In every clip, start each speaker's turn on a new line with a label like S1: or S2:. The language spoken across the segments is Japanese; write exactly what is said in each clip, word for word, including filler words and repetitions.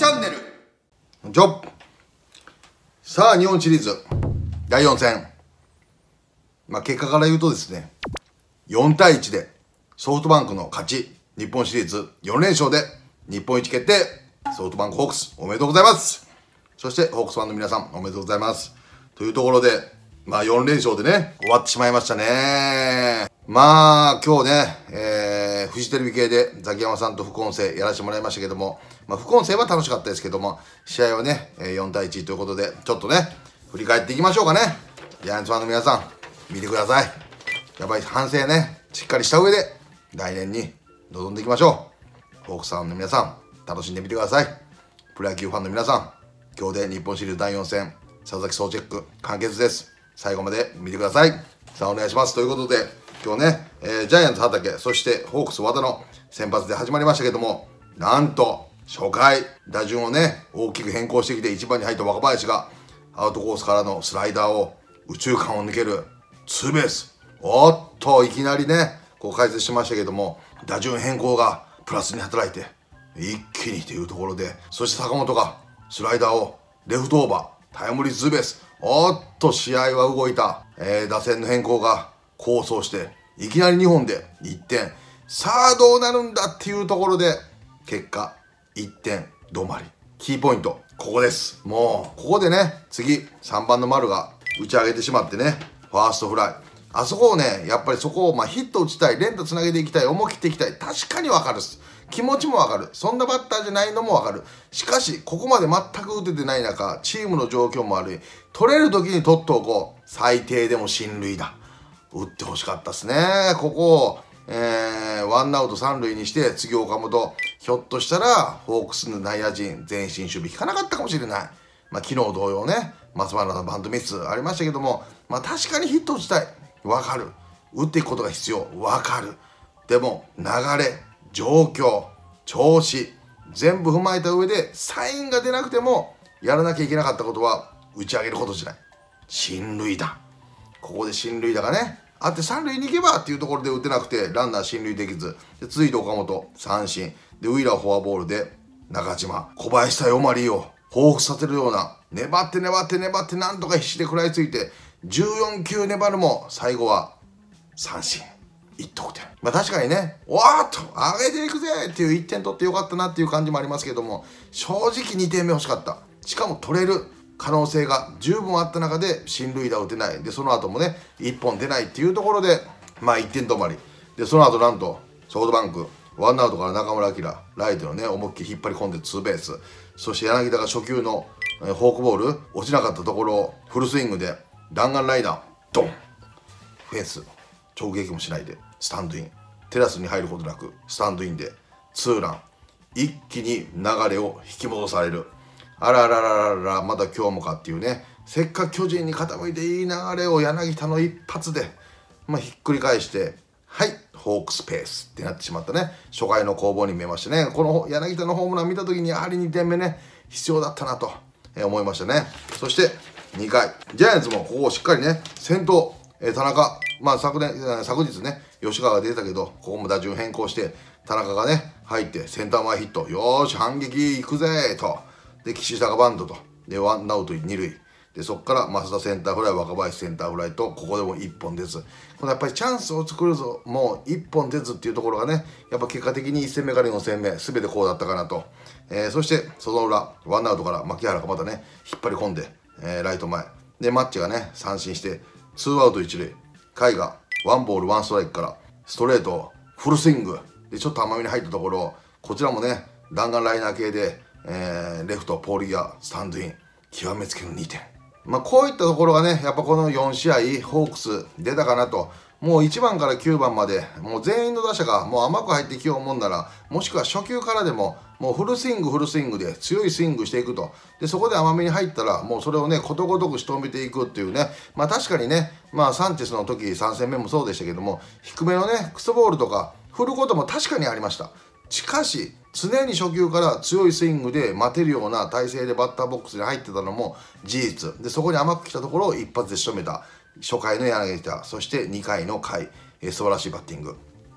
S1: チャンネルジョブ。さあ日本シリーズだいよん戦、まあ結果から言うとですね、よんたいいちでソフトバンクの勝ち、日本シリーズよん連勝で日本一決定。ソフトバンクホークスおめでとうございます。そしてホークスファンの皆さんおめでとうございます。というところで、まあよん連勝でね終わってしまいましたね。まあ今日ね、えー、フジテレビ系でザキヤマさんと副音声やらせてもらいましたけども、まあ、副音声は楽しかったですけども、試合はねよんたいいちということで、ちょっとね振り返っていきましょうかね。ジャイアンツファンの皆さん見てください。やっぱり反省ねしっかりした上で来年に臨んでいきましょう。ホークスファンの皆さん楽しんでみてください。プロ野球ファンの皆さん、今日で日本シリーズだいよん戦佐々木総チェック完結です。最後まで見てください。さあお願いします。ということで今日ね、えー、ジャイアンツ畠、そしてホークス和田の先発で始まりましたけども、なんと初回打順をね大きく変更してきていちばんに入った若林がアウトコースからのスライダーを右中間を抜けるツーベース。おっといきなりねこう解説しましたけども、打順変更がプラスに働いて一気にというところで、そして坂本がスライダーをレフトオーバータイムリーツーベース。おっと試合は動いた、えー、打線の変更が功を奏していきなりにほんでいってん。さあどうなるんだっていうところで結果いってん止まり。キーポイントここです。もうここでね次さんばんの丸が打ち上げてしまってねファーストフライ、あそこをねやっぱりそこをまあヒット打ちたい、連打つなげていきたい、思い切っていきたい、確かに分かるっす。気持ちも分かる、そんなバッターじゃないのも分かる。しかしここまで全く打ててない中、チームの状況も悪い、取れる時に取っておこう。最低でも進塁打打ってほしかったっすね。ここを、えー、ワンアウト三塁にして次岡本、ひょっとしたらホークスの内野陣全身守備引かなかったかもしれない。まあ昨日同様ね松原のバントミスありましたけども、まあ確かにヒット打ちたい、分かる、打っていくことが必要、分かる。でも流れ、状況、調子全部踏まえた上でサインが出なくてもやらなきゃいけなかったことは打ち上げることじゃない、進塁打。ここで進塁打がねあって三塁に行けばっていうところで打てなくてランナー進塁できずで、続いて岡本三振でウィーラーフォアボールで中島、小林対オマリーを彷彿させるような、粘って粘って粘ってなんとか必死で食らいついてじゅうよんきゅう粘るも最後は三振いってん。まあ確かにねおーっと上げていくぜっていういってん取ってよかったなっていう感じもありますけども、正直にてんめ欲しかった。しかも取れる可能性が十分あった中で進塁打を打てない。でその後もねいっぽん出ないっていうところでまあいってん止まりで、その後なんとソフトバンクワンアウトから中村晃ライトのね思いっきり引っ張り込んでツーベース、そして柳田が初球のフォークボール落ちなかったところをフルスイングで弾丸ライナードン、フェンス直撃もしないでスタンドイン、テラスに入ることなくスタンドインでツーラン、一気に流れを引き戻される。あらららららまだ今日もかっていうね、せっかく巨人に傾いていい流れを柳田の一発で、まあ、ひっくり返してはいホークスペースってなってしまったね。初回の攻防に見えましたね。この柳田のホームラン見た時にやはりにてんめね必要だったなと思いましたね。そしてにかいジャイアンツもここをしっかりね先頭、えー、田中、まあ昨年昨日ね吉川が出てたけどここも打順変更して田中がね入ってセンター前ヒット、よーし反撃いくぜと。で岸下がバントとでワンアウトに塁で、そこから増田センターフライ、若林センターフライと、ここでもいっぽん出ず、このやっぱりチャンスを作るぞもういっぽん出ずっていうところがねやっぱ結果的にいち戦目からよん戦目全てこうだったかなと、えー、そしてその裏ワンアウトから牧原がまたね引っ張り込んで、えー、ライト前でマッチがね三振してツーアウト一塁、甲斐がワンボールワンストライクからストレートフルスイングでちょっと甘めに入ったところ、こちらもね弾丸ライナー系で、えー、レフトポールギアスタンドイン、極めつけのにてん。まあこういったところがねやっぱこのよん試合ホークス出たかなと。もういちばんからきゅうばんまでもう全員の打者がもう甘く入ってきようもんなら、もしくは初球からでももうフルスイングフルスイングで強いスイングしていくと。でそこで甘めに入ったらもうそれをねことごとく仕留めていくっていうね。まあ確かにねまあサンチェスの時さん戦目もそうでしたけども、低めのねクソボールとか振ることも確かにありました。しかし常に初球から強いスイングで待てるような体勢でバッターボックスに入ってたのも事実で、そこに甘く来たところを一発で仕留めた初回の柳田、そしてにかいの甲斐、えー、素晴らしいバッティング。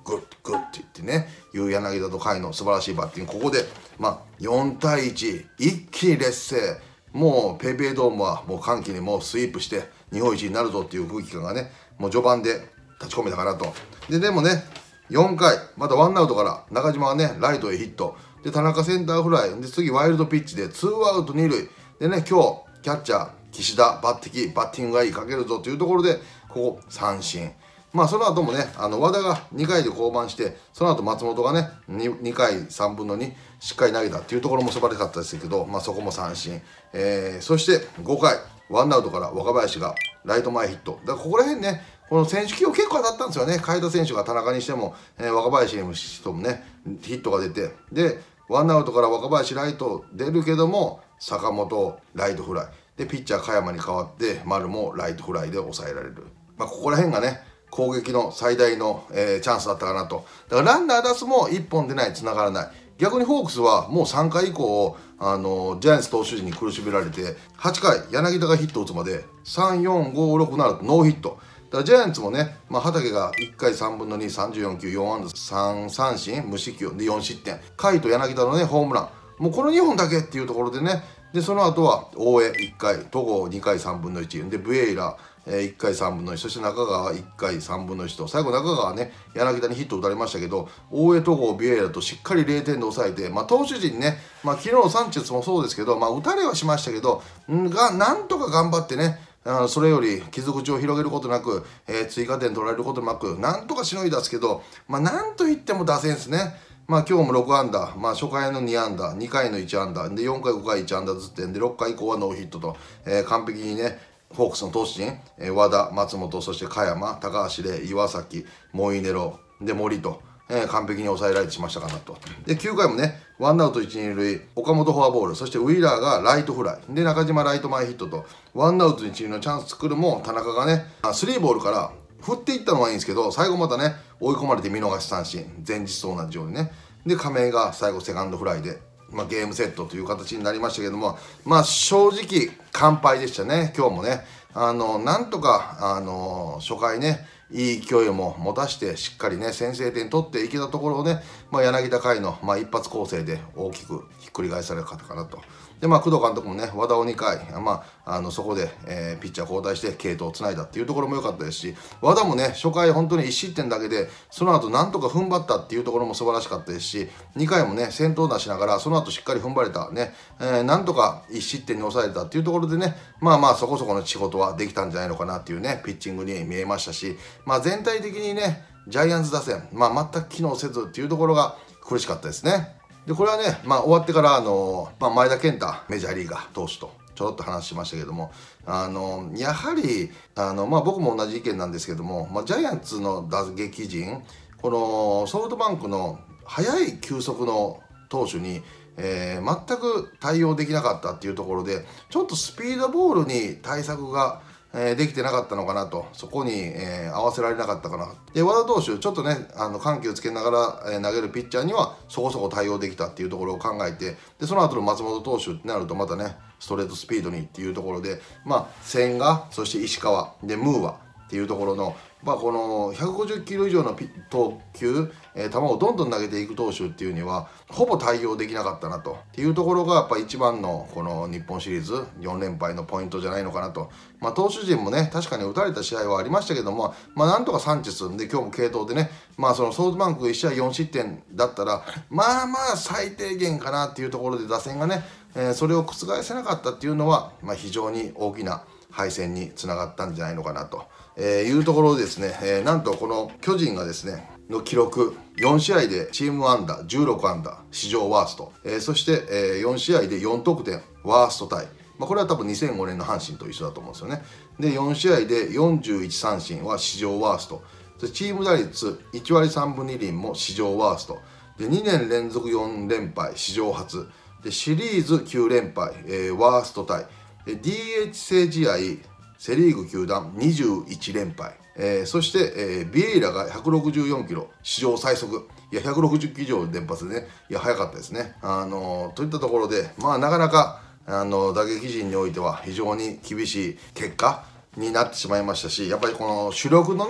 S1: グッグッって言ってね、いう柳田と甲斐の素晴らしいバッティング。ここで、まあ、よんたいいち、一気に劣勢。もうペイペイドームはもう歓喜にもうスイープして日本一になるぞっていう空気感がね、もう序盤で立ち込めたかなと。で、でもね、よんかい、またワンアウトから中島がね、ライトへヒット。で、田中センターフライ。で、次ワイルドピッチでツーアウトに塁。でね、今日、キャッチャー、岸田、抜擢、バッティングがいい、かけるぞというところで、ここ、三振。まあ、その後もね、あの和田がにかいで降板して、その後松本がね、2, にかいさんぶんのにしっかり投げたっていうところも素晴らしかったですけど、まあ、そこも三振。えー、そしてごかい、ワンアウトから若林がライト前ヒット。だからここら辺ね、この選手起用結構当たったんですよね。海田選手が田中にしても、えー、若林にしてもね、ヒットが出て、で、ワンアウトから若林ライト出るけども、坂本ライトフライ。で、ピッチャー加山に代わって、丸もライトフライで抑えられる。まあ、ここら辺がね、攻撃の最大の、えー、チャンスだったかなと。だからランナー出すもいっぽん出ない、繋がらない。逆にホークスはもうさんかい以降、あのジャイアンツ投手陣に苦しめられて、はちかい、柳田がヒットを打つまで、さん、よん、ご、ろく、ななとノーヒット。だからジャイアンツもね、まあ、畑がいっかいさんぶんのに、さんじゅうよんきゅう、よん安打、さん三振、無四球でよん失点。甲斐と柳田のね、ホームラン。もうこのにほんだけっていうところでね、で、その後は大江いっかい、戸郷にかいさんぶんのいち、で、ブエイラ、えー、いっかいさんぶんのいち、そして中川いっかいさんぶんのいちと、最後中川はね、柳田にヒット打たれましたけど、大江、戸郷、ビエイラとしっかりれいてんで抑えて、まあ、投手陣ね、まあ、昨日のサンチェスもそうですけど、まあ、打たれはしましたけど、んが、なんとか頑張ってね、あそれより傷口を広げることなく、えー、追加点取られることなく、なんとかしのいだんですけど、まあ、なんといっても打線ですね。まあ今日もろく安打、まあ初回のに安打、にかいのいち安打、でよんかいごかいいち安打ずつ点でろっかい以降はノーヒットと、えー、完璧にね、ホークスの投手陣、えー、和田、松本、そして加山、高橋礼、岩崎、モイネロ、で森と、えー、完璧に抑えられてしましたかなと。で、きゅうかいもね、ワンアウトいち、に塁、岡本フォアボール、そしてウィーラーがライトフライ、で、中島ライト前ヒットと、ワンアウトいち、に塁のチャンス作るも、田中がね、スリーボールから、振っていったのはいいんですけど、最後またね、追い込まれて見逃し三振、前日と同じようにね。で、亀井が最後セカンドフライで、まあ、ゲームセットという形になりましたけども、まあ正直完敗でしたね、今日もね。あの、なんとか、あの、初回ね、いい勢いも持たして、しっかりね、先制点取っていけたところをね、まあ、柳田甲斐の、まあ、一発攻勢で大きくひっくり返されたかなと。で、まあ、工藤監督もね、和田をにかい、まあ、あのそこで、えー、ピッチャー交代して継投をつないだっていうところも良かったですし、和田もね、初回本当にいち失点だけで、その後なんとか踏ん張ったっていうところも素晴らしかったですし、にかいもね、先頭出しながら、その後しっかり踏ん張れた、ね、えー、なんとかいち失点に抑えたっていうところでね、まあまあそこそこの仕事はできたんじゃないのかなっていうね、ピッチングに見えましたし、まあ全体的にね、ジャイアンツ打線、まあ全く機能せずっていうところが苦しかったですね。で、これはね、まあ終わってから、あの、まあ、前田健太、メジャーリーガー投手と、ちょろっと話しましたけども、あの、やはり、あの、まあ僕も同じ意見なんですけども、まあジャイアンツの打撃陣、このソフトバンクの速い球速の投手に、えー、全く対応できなかったっていうところで、ちょっとスピードボールに対策が、えー、できてなかったのかなと、そこに、えー、合わせられなかったかな。で、和田投手、ちょっとね、あの緩急つけながら、えー、投げるピッチャーにはそこそこ対応できたっていうところを考えて、で、その後の松本投手ってなると、またね、ストレートスピードにっていうところで、まあ、千賀、そして石川、で、ムーアっていうところの、まあ、このひゃくごじゅっキロ以上のピ投球、えー、球をどんどん投げていく投手っていうにはほぼ対応できなかったなとっていうところがやっぱ一番のこの日本シリーズよん連敗のポイントじゃないのかなと。まあ、投手陣もね確かに打たれた試合はありましたけども、まあ、なんとかサンチェスで今日も継投でね、まあ、そのソフトバンクいち試合よん失点だったらまあまあ最低限かなっていうところで打線がね、えー、それを覆せなかったっていうのは、まあ、非常に大きな敗戦につながったんじゃないのかなと。えー、いうところですね、えー、なんとこの巨人がですねの記録よん試合でチーム安打じゅうろく安打史上ワースト、えー、そして、えー、よん試合でよん得点ワーストタイ、まあ、これは多分にせんごねんの阪神と一緒だと思うんですよね。でよん試合でよんじゅういち三振は史上ワーストで、チーム打率いち割さん分に厘も史上ワーストで、にねん連続よん連敗史上初で、シリーズきゅう連敗、えー、ワーストタイで、 ディーエイチ 制試合セ・リーグ球団にじゅういち連敗、えー、そして、えー、ビエイラがひゃくろくじゅうよんキロ史上最速、いやひゃくろくじゅっキロ以上の連発でね、いや早かったですね。あのー、といったところでまあなかなかあの打撃陣においては非常に厳しい結果になってしまいましたし、やっぱりこの主力のね、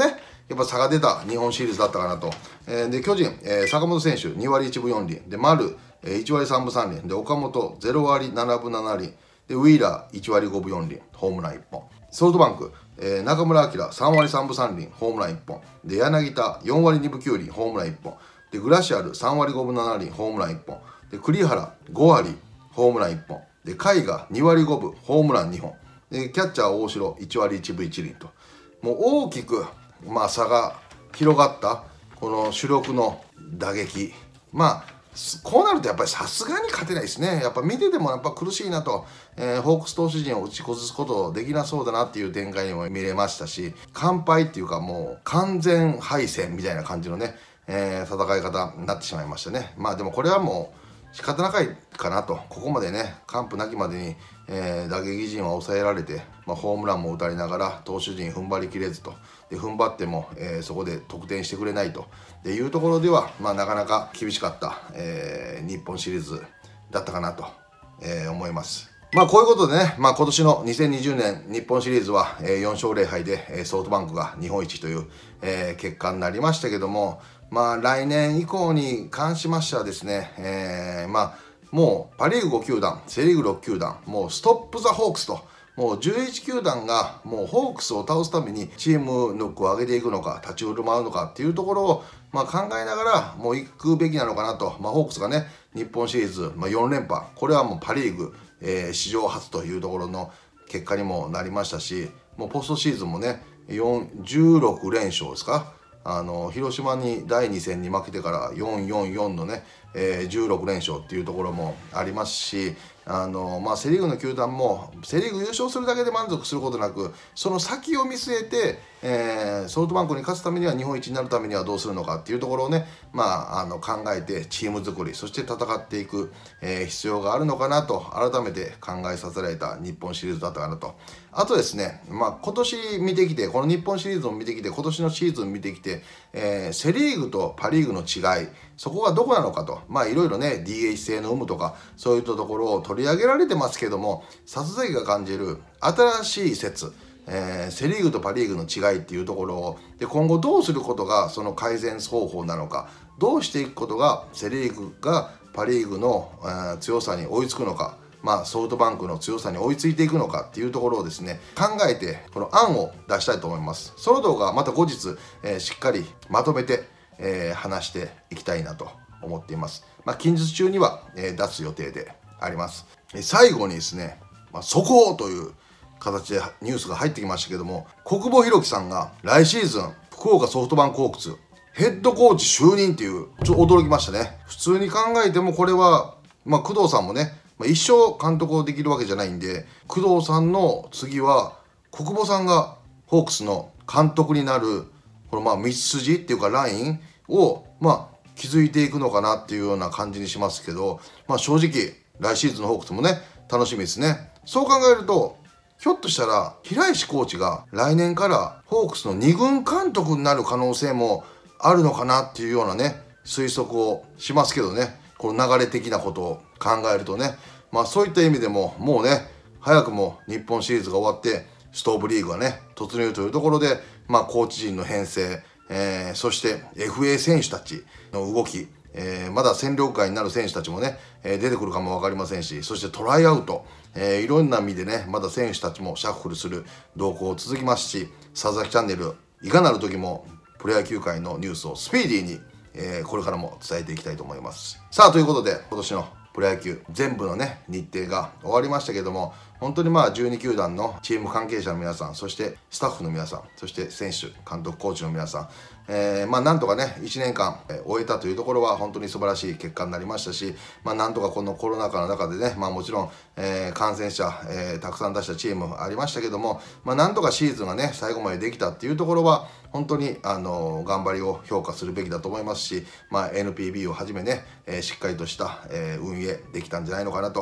S1: やっぱ差が出た日本シリーズだったかなと。えー、で、巨人、えー、坂本選手にわりいちぶよんりん。で、丸、えー、いちわりさんぶさんりん。で、岡本ゼロわりななぶななりん。で、ウィーラーいちわりごぶよんりん。ホームランいっぽん。ソフトバンク、えー、中村晃さんわりさんぶさんりん。ホームランいっぽん。で、柳田よんわりにぶきゅうりん。ホームランいっぽん。で、グラシアルさんわりごぶななりん。ホームランいっぽん。で、栗原ごわり。ホームランいっぽん。で、甲斐がにわりごぶ。ホームランにほん。で、キャッチャー大城いちわりいちぶいちりんと。もう大きく、まあ、差が広がったこの主力の打撃。まあこうなるとやっぱりさすがに勝てないですね。やっぱ見ててもやっぱ苦しいなと、えー、ホークス投手陣を打ち崩すことできなそうだなっていう展開にも見れましたし、完敗っていうかもう完全敗戦みたいな感じのね、えー、戦い方になってしまいましたね。まあでもこれはもう仕方ないかなと。ここまでね完膚なきまでに、えー、打撃陣は抑えられて、まあ、ホームランも打たれながら投手陣踏ん張りきれずと。で踏ん張っても、えー、そこで得点してくれないというところでは、まあ、なかなか厳しかった、えー、日本シリーズだったかなと、えー、思います。まあこういうことでね、まあ、今年のにせんにじゅうねん日本シリーズはよんしょうぜろはいでソフトバンクが日本一という、えー、結果になりましたけども、まあ来年以降に関しましてはですね、えー、まあもうパ・リーグごきゅうだん、セ・リーグろっきゅうだん、もうストップ・ザ・ホークスと。もうじゅういちきゅうだんがもうホークスを倒すためにチーム力を上げていくのか立ち振る舞うのかっていうところをまあ考えながらもう行くべきなのかなと。まあ、ホークスがね日本シリーズ、まあ、よんれんぱ、これはもうパ・リーグ、えー、史上初というところの結果にもなりましたし、もうポストシーズンもねじゅうろくれんしょうですか。あの広島にだいにせんに負けてからよんよんよんのね、えー、じゅうろくれんしょうっていうところもありますし、あの、まあ、セ・リーグの球団もセ・リーグ優勝するだけで満足することなく、その先を見据えて、えー、ソフトバンクに勝つためには日本一になるためにはどうするのかっていうところをね、まあ、あの考えてチーム作り、そして戦っていく、えー、必要があるのかなと改めて考えさせられた日本シリーズだったかなと。あとですね、まあ、今年見てきてこの日本シリーズを見てきて今年のシーズン見てきて、えー、セ・リーグとパ・リーグの違い、そこがどこなのかと。まあいろいろね ディーエイチ 製の有無とかそういったところを取り上げられてますけども、里崎が感じる新しい説、えー、セ・リーグとパ・リーグの違いっていうところをで今後どうすることがその改善方法なのか、どうしていくことがセ・リーグがパ・リーグの、えー、強さに追いつくのか、まあ、ソフトバンクの強さに追いついていくのかっていうところをですね考えてこの案を出したいと思います。その動画はまた後日、えー、しっかりまとめて、えー、話していきたいなと思っています。まあ、近日中には、えー、出す予定であります。えー、最後にですね、まあ、速報という形でニュースが入ってきましたけども、小久保裕樹さんが来シーズン福岡ソフトバンクホークスヘッドコーチ就任っていう、ちょっと驚きましたね。普通に考えてもこれは、まあ、工藤さんもね、まあ、一生監督をできるわけじゃないんで、工藤さんの次は小久保さんがホークスの監督になるこのまあ道筋っていうかラインをまあ築いていくのかなっていうような感じにしますけど、まあ正直来シーズンのホークスもね楽しみですね。そう考えるとひょっとしたら平石コーチが来年からホークスのにぐん監督になる可能性もあるのかなっていうようなね推測をしますけどね。この流れ的なことを考えるとね、まあそういった意味でももうね早くも日本シリーズが終わってストーブリーグがね突入というところで、まあコーチ陣の編成、えー、そして エフエー 選手たちの動き、えー、まだ戦力外になる選手たちもね、えー、出てくるかも分かりませんし、そしてトライアウト、えー、いろんな意味でねまだ選手たちもシャッフルする動向続きますし、佐々木チャンネルいかなる時もプロ野球界のニュースをスピーディーに、えー、これからも伝えていきたいと思います。さあということで今年のプロ野球全部のね日程が終わりましたけども、本当にまあじゅうにきゅうだんのチーム関係者の皆さん、そしてスタッフの皆さん、そして選手監督コーチの皆さん、えー、まあなんとかねいちねんかん終えたというところは本当に素晴らしい結果になりましたし、まあなんとかこのコロナ禍の中でね、まあもちろん、えー、感染者、えー、たくさん出したチームありましたけども、まあなんとかシーズンがね最後までできたっていうところは本当にあの頑張りを評価するべきだと思いますし、まあ エヌピービー をはじめね、えー、しっかりとした、えー、運営できたんじゃないのかなと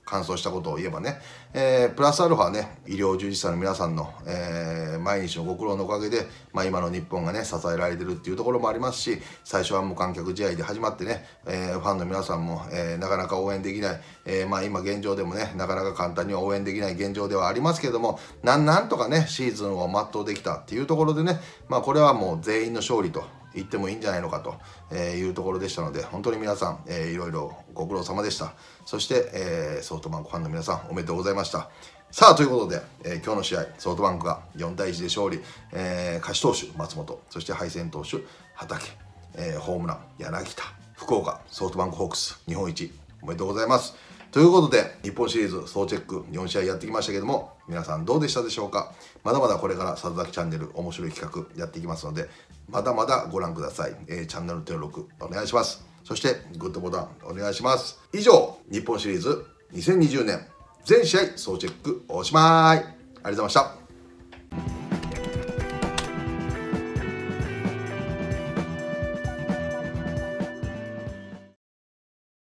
S1: 完走したことを言えばね、えー、プラスアルファね、医療従事者の皆さんの、えー、毎日のご苦労のおかげで、まあ、今の日本がね、支えられてるっていうところもありますし、最初は無観客試合で始まってね、えー、ファンの皆さんも、えー、なかなか応援できない、えー、まあ今現状でもね、なかなか簡単には応援できない現状ではありますけれども、なんなんとかね、シーズンを全うできたっていうところでね、まあこれはもう全員の勝利と言ってもいいんじゃないのかというところでしたので、本当に皆さん、えー、いろいろご苦労様でした。そして、えー、ソフトバンクファンの皆さんおめでとうございました。さあということで、えー、今日の試合ソフトバンクがよんたいいちで勝利、えー、勝ち投手松本、そして敗戦投手畠、えー、ホームラン柳田、福岡ソフトバンクホークス日本一おめでとうございます。ということで日本シリーズ総チェックよんしあいやってきましたけども、皆さんどうでしたでしょうか。まだまだこれから里崎チャンネル面白い企画やっていきますので、まだまだご覧ください。えー、チャンネル登録お願いします。そしてグッドボタンお願いします。以上、日本シリーズにせんにじゅうねん全試合総チェックおしまい。ありがとうございました。